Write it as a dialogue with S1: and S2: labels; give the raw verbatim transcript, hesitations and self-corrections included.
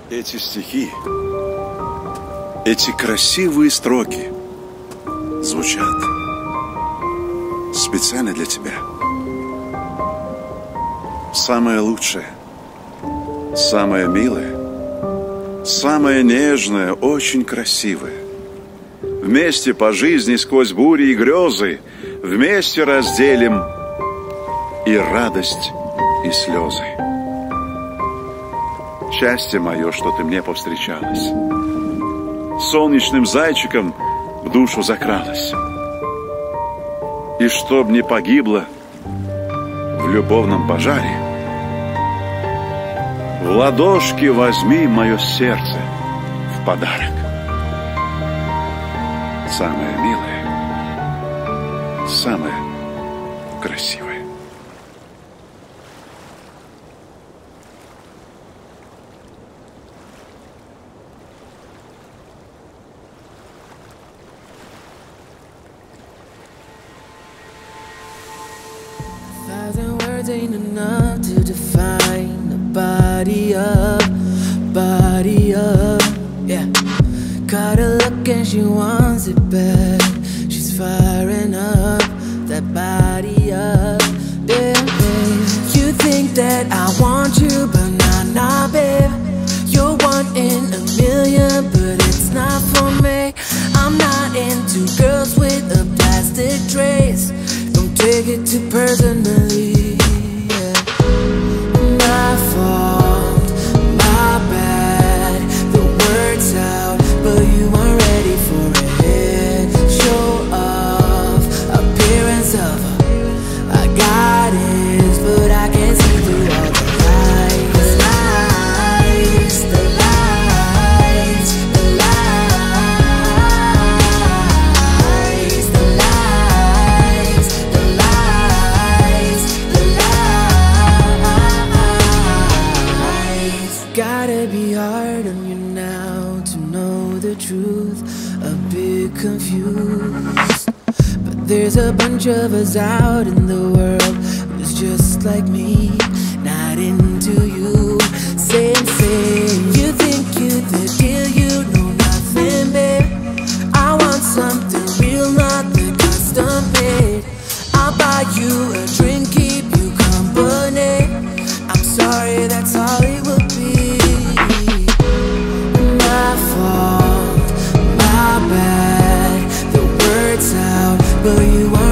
S1: Эти стихи, эти красивые строки звучат специально для тебя. Самое лучшее, самое милое, самое нежное, очень красивое. Вместе по жизни сквозь бури и грезы, вместе разделим и радость, и слезы. Счастье мое, что ты мне повстречалась, солнечным зайчиком в душу закралась. И чтоб не погибло в любовном пожаре, в ладошки возьми мое сердце в подарок. Самое милое, самое красивое.
S2: Thousand words ain't enough to define a body up, body up, yeah. Caught her look and she wants it back. She's firing up that body up, yeah, yeah. You think that I want you, but nah, nah, babe. You're one in a million, but it's not for me. I'm not into girls with a plastic trace. Don't take it too personally, yeah. My fault, my bad. The words out, but you weren't ready for it. Show off, appearance of I got it, but I can't see through all the lies. The lies, the lies, the lies, the lies, the lies, the lies. Gotta be hard on you now to know the truth. A bit confused, but there's a bunch of us out in the world who's just like me, not into you. Same, same. You think you the deal, you know nothing, babe. I want something real, not the custom made. I'll buy you a drink, keep you company. I'm sorry, that's all it will be. My fault, my bad. The words out, but you weren't